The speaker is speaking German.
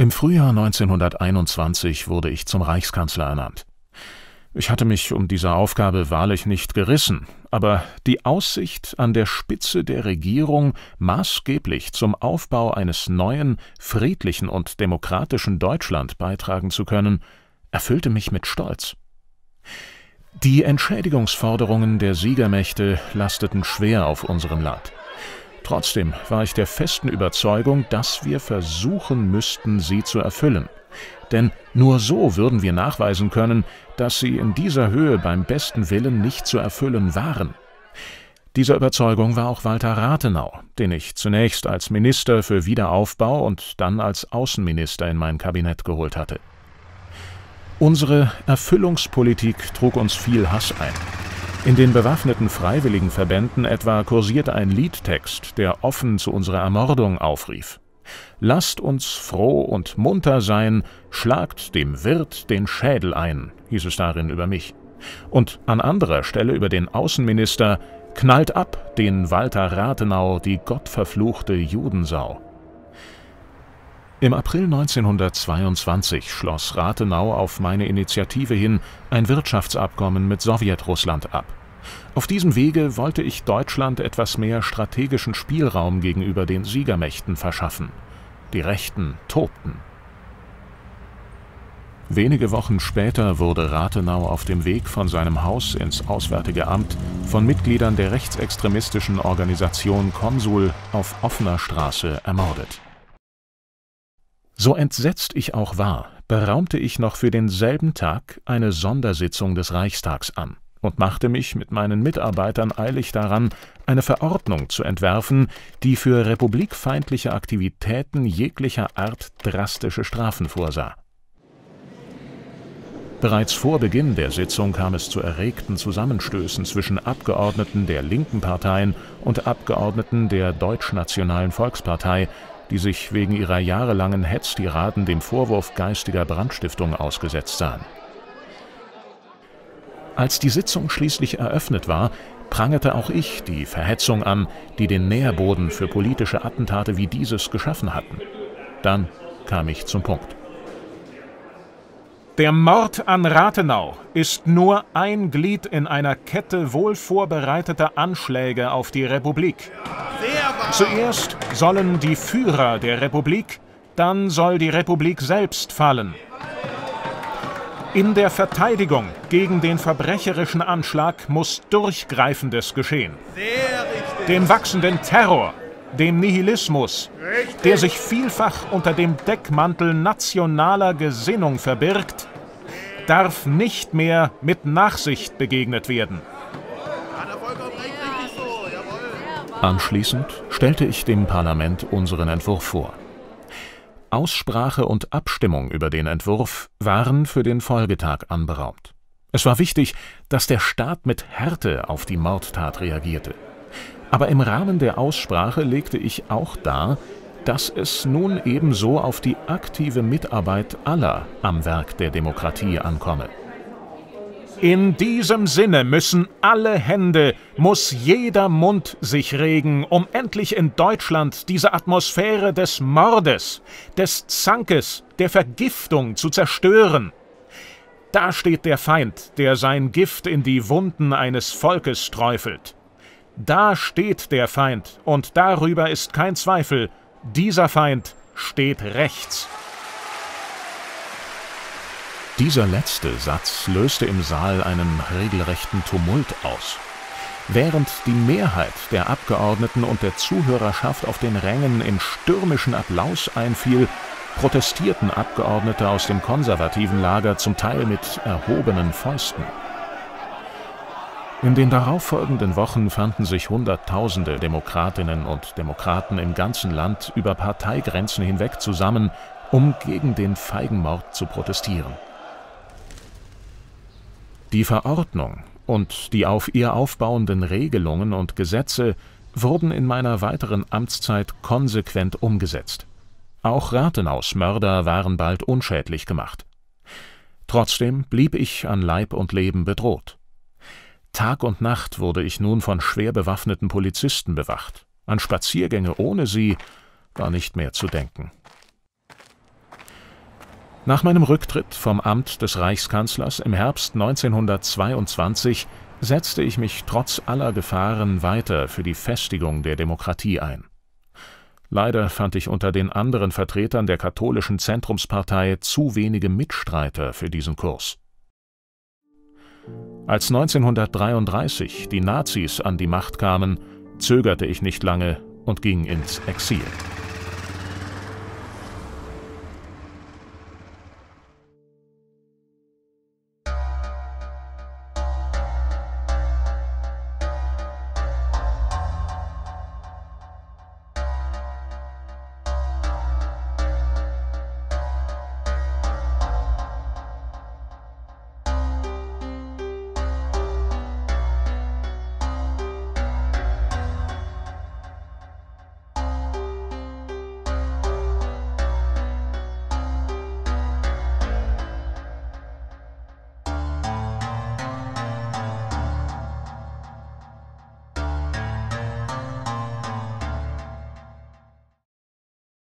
Im Frühjahr 1921 wurde ich zum Reichskanzler ernannt. Ich hatte mich um diese Aufgabe wahrlich nicht gerissen, aber die Aussicht, an der Spitze der Regierung maßgeblich zum Aufbau eines neuen, friedlichen und demokratischen Deutschland beitragen zu können, erfüllte mich mit Stolz. Die Entschädigungsforderungen der Siegermächte lasteten schwer auf unserem Land. Trotzdem war ich der festen Überzeugung, dass wir versuchen müssten, sie zu erfüllen. Denn nur so würden wir nachweisen können, dass sie in dieser Höhe beim besten Willen nicht zu erfüllen waren. Dieser Überzeugung war auch Walter Rathenau, den ich zunächst als Minister für Wiederaufbau und dann als Außenminister in mein Kabinett geholt hatte. Unsere Erfüllungspolitik trug uns viel Hass ein. In den bewaffneten Freiwilligenverbänden etwa kursierte ein Liedtext, der offen zu unserer Ermordung aufrief. »Lasst uns froh und munter sein, schlagt dem Wirt den Schädel ein«, hieß es darin über mich. Und an anderer Stelle über den Außenminister: »Knallt ab, den Walter Rathenau, die gottverfluchte Judensau.« Im April 1922 schloss Rathenau auf meine Initiative hin ein Wirtschaftsabkommen mit Sowjetrussland ab. Auf diesem Wege wollte ich Deutschland etwas mehr strategischen Spielraum gegenüber den Siegermächten verschaffen. Die Rechten tobten. Wenige Wochen später wurde Rathenau auf dem Weg von seinem Haus ins Auswärtige Amt von Mitgliedern der rechtsextremistischen Organisation Konsul auf offener Straße ermordet. So entsetzt ich auch war, beraumte ich noch für denselben Tag eine Sondersitzung des Reichstags an und machte mich mit meinen Mitarbeitern eilig daran, eine Verordnung zu entwerfen, die für republikfeindliche Aktivitäten jeglicher Art drastische Strafen vorsah. Bereits vor Beginn der Sitzung kam es zu erregten Zusammenstößen zwischen Abgeordneten der linken Parteien und Abgeordneten der Deutschnationalen Volkspartei, die sich wegen ihrer jahrelangen Hetztiraden dem Vorwurf geistiger Brandstiftung ausgesetzt sahen. Als die Sitzung schließlich eröffnet war, prangerte auch ich die Verhetzung an, die den Nährboden für politische Attentate wie dieses geschaffen hatten. Dann kam ich zum Punkt. Der Mord an Rathenau ist nur ein Glied in einer Kette wohl vorbereiteter Anschläge auf die Republik. Zuerst sollen die Führer der Republik, dann soll die Republik selbst fallen. In der Verteidigung gegen den verbrecherischen Anschlag muss Durchgreifendes geschehen. Dem wachsenden Terror, dem Nihilismus, der sich vielfach unter dem Deckmantel nationaler Gesinnung verbirgt, darf nicht mehr mit Nachsicht begegnet werden. Anschließend stellte ich dem Parlament unseren Entwurf vor. Aussprache und Abstimmung über den Entwurf waren für den Folgetag anberaumt. Es war wichtig, dass der Staat mit Härte auf die Mordtat reagierte. Aber im Rahmen der Aussprache legte ich auch dar, dass es nun ebenso auf die aktive Mitarbeit aller am Werk der Demokratie ankomme. In diesem Sinne müssen alle Hände, muss jeder Mund sich regen, um endlich in Deutschland diese Atmosphäre des Mordes, des Zankes, der Vergiftung zu zerstören. Da steht der Feind, der sein Gift in die Wunden eines Volkes träufelt. Da steht der Feind, und darüber ist kein Zweifel, dieser Feind steht rechts. Dieser letzte Satz löste im Saal einen regelrechten Tumult aus. Während die Mehrheit der Abgeordneten und der Zuhörerschaft auf den Rängen in stürmischen Applaus einfiel, protestierten Abgeordnete aus dem konservativen Lager zum Teil mit erhobenen Fäusten. In den darauffolgenden Wochen fanden sich Hunderttausende Demokratinnen und Demokraten im ganzen Land über Parteigrenzen hinweg zusammen, um gegen den Feigenmord zu protestieren. Die Verordnung und die auf ihr aufbauenden Regelungen und Gesetze wurden in meiner weiteren Amtszeit konsequent umgesetzt. Auch Rathenaus Mörder waren bald unschädlich gemacht. Trotzdem blieb ich an Leib und Leben bedroht. Tag und Nacht wurde ich nun von schwer bewaffneten Polizisten bewacht. An Spaziergänge ohne sie war nicht mehr zu denken. Nach meinem Rücktritt vom Amt des Reichskanzlers im Herbst 1922 setzte ich mich trotz aller Gefahren weiter für die Festigung der Demokratie ein. Leider fand ich unter den anderen Vertretern der katholischen Zentrumspartei zu wenige Mitstreiter für diesen Kurs. Als 1933 die Nazis an die Macht kamen, zögerte ich nicht lange und ging ins Exil.